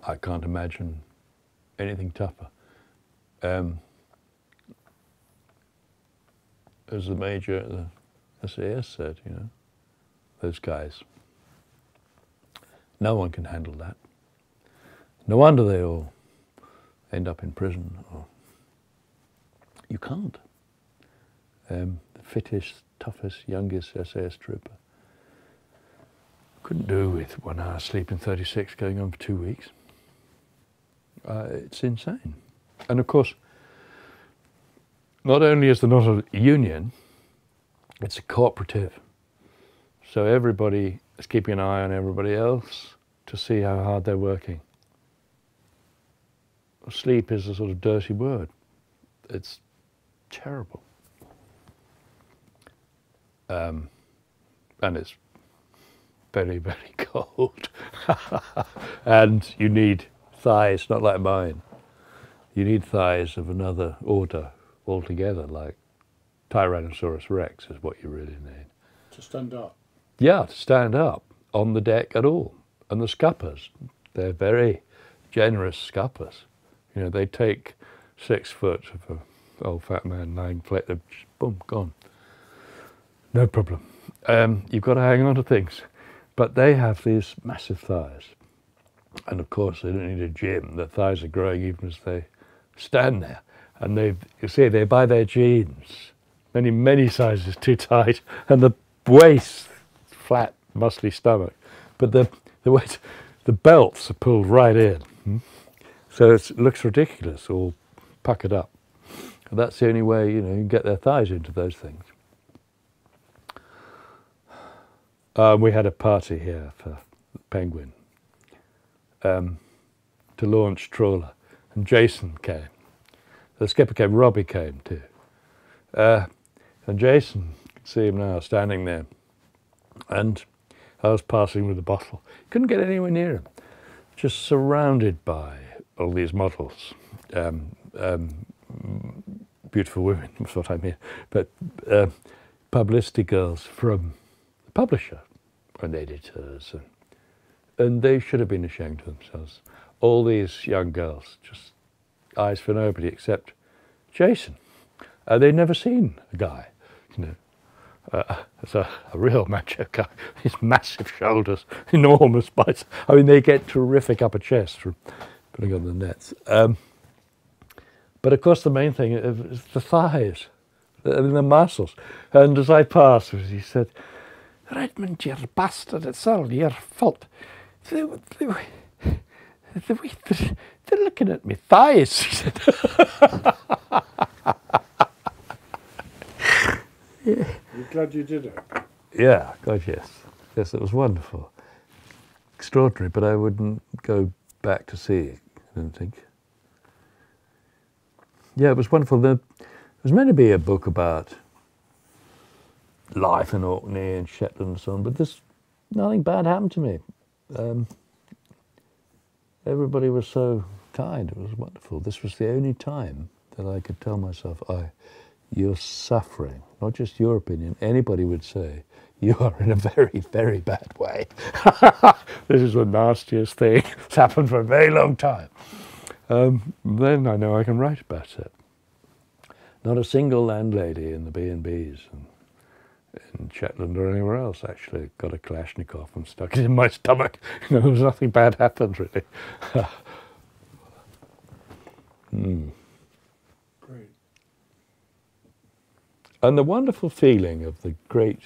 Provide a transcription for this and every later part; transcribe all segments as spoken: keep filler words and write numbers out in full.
I can't imagine anything tougher. Um, as the major at the S A S said, you know, those guys, no one can handle that. No wonder they all end up in prison. Or you can't. Um, the fittest, toughest, youngest S A S trooper couldn't do with one hour sleep in thirty-six going on for two weeks. Uh, it's insane. And of course, not only is there not a union, it's a cooperative. So everybody is keeping an eye on everybody else to see how hard they're working. Sleep is a sort of dirty word. It's terrible. Um, and it's very, very cold. And you need thighs, not like mine. You need thighs of another order altogether, like Tyrannosaurus Rex is what you really need. To stand up? Yeah, to stand up on the deck at all. And the scuppers, they're very generous scuppers. You know, they take six foot of an old fat man lying flat, they're just, boom, gone. No problem. Um, you've got to hang on to things. But they have these massive thighs. And of course, they don't need a gym. Their thighs are growing even as they stand there. And they, you see, they buy their jeans, many, many sizes too tight, and the waist, flat, muscly stomach. But the, the, weight, the belts are pulled right in. Hmm? So it's, it looks ridiculous, all puckered up. And that's the only way, you know, you can get their thighs into those things. Um, we had a party here for Penguin um, to launch trawler, and Jason came. The skipper came, Robbie came too. Uh, and Jason, you can see him now standing there, and I was passing with a bottle. Couldn't get anywhere near him, just surrounded by all these models, um, um, beautiful women, that's what I mean, but uh, publicity girls from the publisher and editors, and, and they should have been ashamed of themselves. All these young girls, just eyes for nobody except Jason. Uh, they'd never seen a guy, you know, uh, as a, a real macho guy. His massive shoulders, enormous biceps. I mean, they get terrific upper chest from putting on the nets. Um, but of course, the main thing is the thighs, I mean, the muscles. And as I passed, he said, "Redmond, you bastard, it's all your fault. They, they, they, they're, they're looking at me thighs," he said. Yeah. You're glad you did it? Yeah, God, yes. Yes, it was wonderful. Extraordinary, but I wouldn't go back to see it, I don't think. Yeah, it was wonderful. There was meant to be a book about life in Orkney and Shetland and so on, but this, nothing bad happened to me. Um, everybody was so kind, it was wonderful. This was the only time that I could tell myself, I, you're suffering, not just your opinion, anybody would say, you are in a very, very bad way. This is the nastiest thing that's happened for a very long time. Um, then I know I can write about it. Not a single landlady in the B and Bs and in Shetland or anywhere else actually got a Kalashnikov and stuck it in my stomach. You know, there was nothing bad happened really. mm. Great. And the wonderful feeling of the great,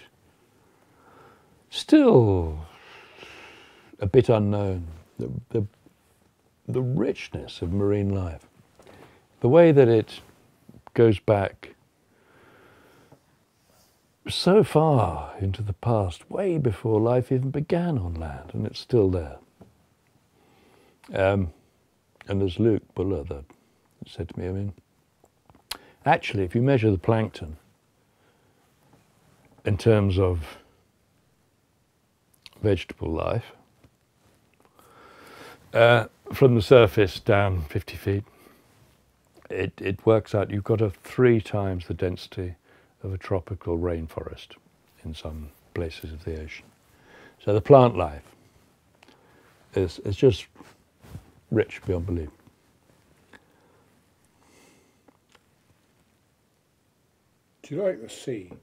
still a bit unknown, the, the, the richness of marine life, the way that it goes back so far into the past, way before life even began on land, and it's still there. Um, and as Luke Buller that said to me, I mean, actually, if you measure the plankton in terms of vegetable life, uh, from the surface down fifty feet, it, it works out you've got a three times the density of a tropical rainforest in some places of the ocean. So the plant life is, is just rich beyond belief. Do you like the sea?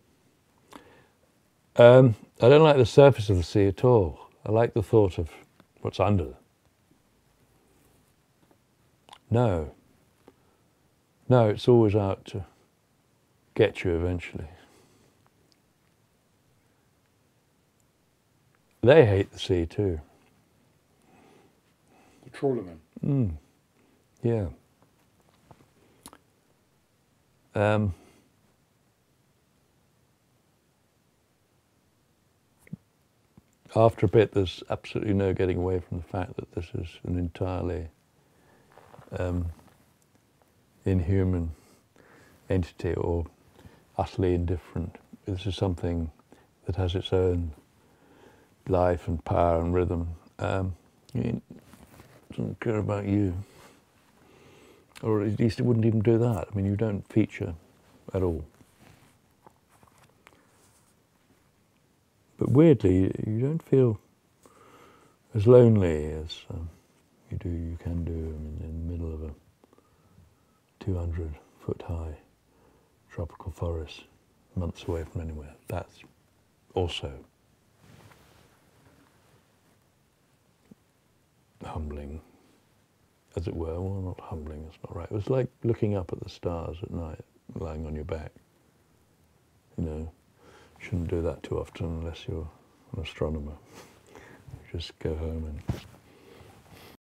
Um, I don't like the surface of the sea at all. I like the thought of what's under. No. No, it's always out to get you eventually. They hate the sea too. The trawlermen? Mm. Yeah. Um, after a bit, there's absolutely no getting away from the fact that this is an entirely um, inhuman entity or utterly indifferent. This is something that has its own life and power and rhythm. Um, it doesn't care about you. Or at least it wouldn't even do that. I mean, you don't feature at all. But weirdly, you don't feel as lonely as um, you do, you can do I mean, in the middle of a two hundred foot high tropical forest, months away from anywhere. That's also humbling, as it were. Well, not humbling, it's not right. It was like looking up at the stars at night, lying on your back. You know, you shouldn't do that too often unless you're an astronomer. You just go home and